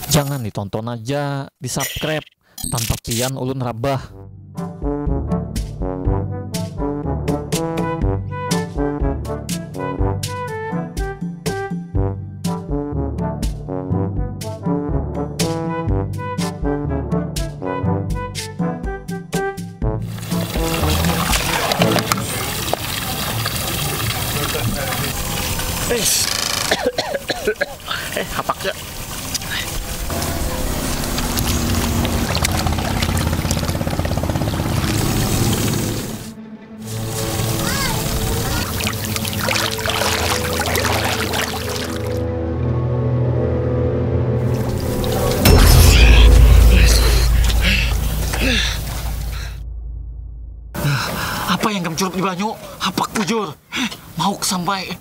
Jangan ditonton aja, di-subscribe. Tanpa pian ulun rabah. Hapaknya. Apa yang kamu curup di banyu? Hapak bujur. Mau sampai.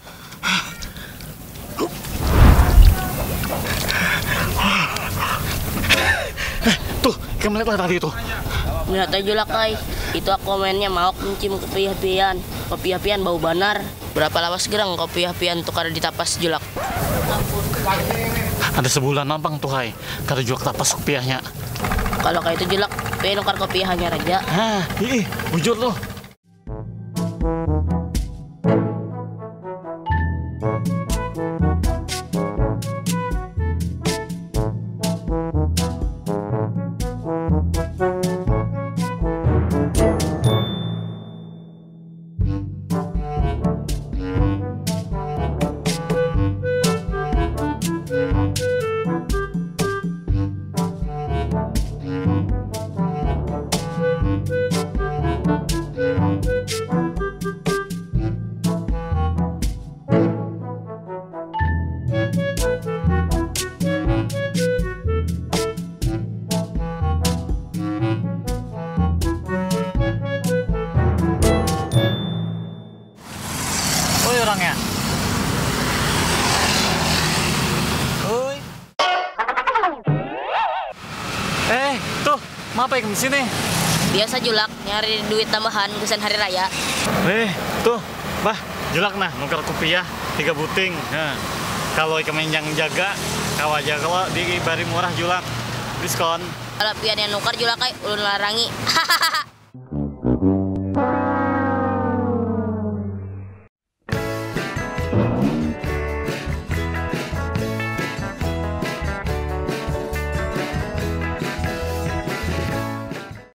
Tuh, kamu lihatlah tadi itu. Lihat aja lah, Kai. Itu aku mainnya mau mencium kopi-hapian. Kopi-hapian bau banar. Berapa lawas gerang kopi-hapian tukar di tapas julak? Ada sebulan abang tuh, Hai. Kada jual tapas kopiahnya. Kalau kayak itu julak, penukar kopiahnya raja. Hah, bujur loh. Orangnya. Oi. Tuh, ngapa yang di sini? Biasa julak, nyari duit tambahan kesan hari raya. Tuh, bah, julak nah, nukar kopiah 3 buting. Nah, kalau ikan yang jaga, kau aja kalau di bari murah julak, diskon. Kalau pian yang nukar julak, ulun larangi. Hahaha.